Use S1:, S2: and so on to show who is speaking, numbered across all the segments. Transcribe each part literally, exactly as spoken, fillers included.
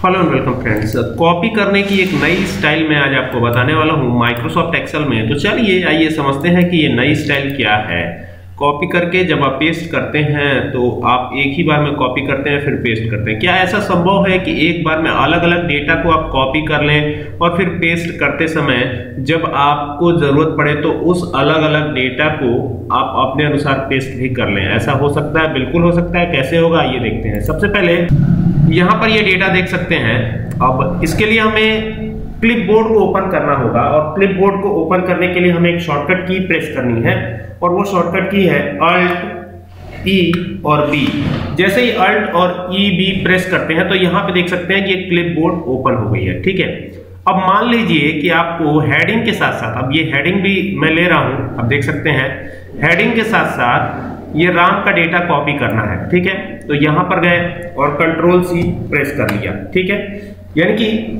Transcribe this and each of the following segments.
S1: Hello and welcome friends. Copy करने की एक नई स्टाइल मैं आज आपको बताने वाला हूं माइक्रोसॉफ्ट एक्सेल में। तो चलिए आइए समझते हैं कि ये नई स्टाइल क्या है। कॉपी करके जब आप पेस्ट करते हैं तो आप एक ही बार में कॉपी करते हैं फिर पेस्ट करते हैं। क्या ऐसा संभव है कि एक बार में अलग अलग डेटा को आप कॉपी कर लें और फिर पेस्ट करते समय जब आपको जरूरत पड़े तो उस अलग अलग डेटा को आप अपने अनुसार पेस्ट भी कर लें? ऐसा हो सकता है, बिल्कुल हो सकता है। कैसे होगा ये देखते हैं। सबसे पहले यहाँ पर ये डेटा देख सकते हैं। अब इसके लिए हमें क्लिपबोर्ड को ओपन करना होगा और क्लिपबोर्ड को ओपन करने के लिए हमें एक शॉर्टकट की प्रेस करनी है और वो शॉर्टकट की है अल्ट ई और बी। जैसे ही अल्ट और ई बी प्रेस करते हैं तो यहाँ पे देख सकते हैं कि एक क्लिपबोर्ड ओपन हो गई है। ठीक है, अब मान लीजिए कि आपको हेडिंग के साथ साथ, अब ये हेडिंग भी मैं ले रहा हूं, अब देख सकते हैं हेडिंग के साथ साथ ये राम का डेटा कॉपी करना है। ठीक है, तो यहां पर गए और कंट्रोल सी प्रेस कर लिया। ठीक है, यानी कि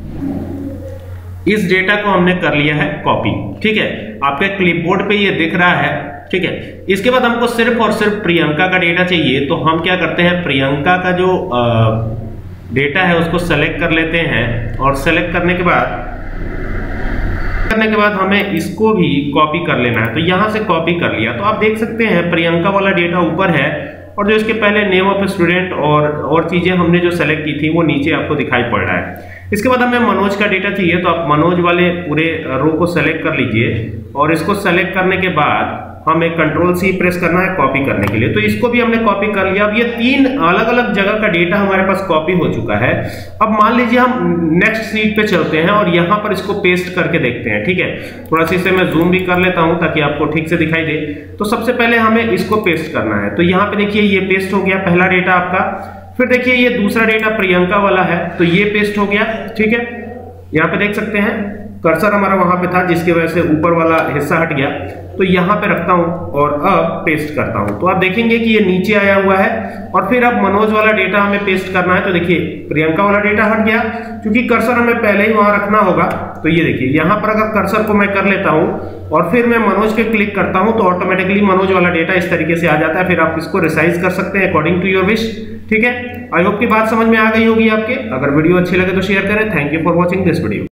S1: इस डेटा को हमने कर लिया है कॉपी। ठीक है, आपके क्लिपबोर्ड पे ये दिख रहा है। ठीक है, इसके बाद हमको सिर्फ और सिर्फ प्रियंका का डेटा चाहिए। तो हम क्या करते हैं, प्रियंका का जो डेटा है उसको सेलेक्ट कर लेते हैं और सेलेक्ट करने के बाद करने के बाद हमें इसको भी कॉपी कर लेना है। तो यहां से कॉपी कर लिया। तो आप देख सकते हैं प्रियंका वाला डेटा ऊपर है और जो इसके पहले नेम ऑफ स्टूडेंट और और चीजें हमने जो सेलेक्ट की थी वो नीचे आपको दिखाई पड़ रहा है। इसके बाद हमें मनोज का डेटा चाहिए। तो आप मनोज वाले पूरे रो को सेलेक्ट कर लीजिए और इसको सेलेक्ट करने के बाद हमें कंट्रोल सी प्रेस करना है कॉपी करने के लिए। तो इसको भी हमने कॉपी कर लिया। अब ये तीन अलग अलग जगह का डेटा हमारे पास कॉपी हो चुका है। अब मान लीजिए हम नेक्स्ट शीट पे चलते हैं और यहां पर इसको पेस्ट करके देखते हैं। ठीक है, थोड़ा सा इसे मैं जूम भी कर लेता हूं ताकि आपको ठीक से दिखाई दे। तो सबसे पहले हमें इसको पेस्ट करना है। तो यहाँ पे देखिए ये पेस्ट हो गया पहला डेटा आपका। फिर देखिए ये दूसरा डेटा प्रियंका वाला है तो ये पेस्ट हो गया। ठीक है, यहाँ पे देख सकते हैं कर्सर हमारा वहां पे था जिसकी वजह से ऊपर वाला हिस्सा हट गया। तो यहां पे रखता हूं और अब पेस्ट करता हूं। तो आप देखेंगे कि ये नीचे आया हुआ है और फिर अब मनोज वाला डेटा हमें पेस्ट करना है। तो देखिए प्रियंका वाला डेटा हट गया क्योंकि कर्सर हमें पहले ही वहां रखना होगा। तो ये देखिए यहां पर अगर कर्सर को मैं कर लेता हूं और फिर मैं मनोज पे क्लिक करता हूं तो ऑटोमेटिकली मनोज वाला डेटा इस तरीके से आ जाता है। फिर आप इसको रिसाइज कर सकते हैं अकॉर्डिंग टू योर विश। ठीक है, आई होप की बात समझ में आ गई होगी आपके। अगर वीडियो अच्छी लगे तो शेयर करें। Thank you for watching this video.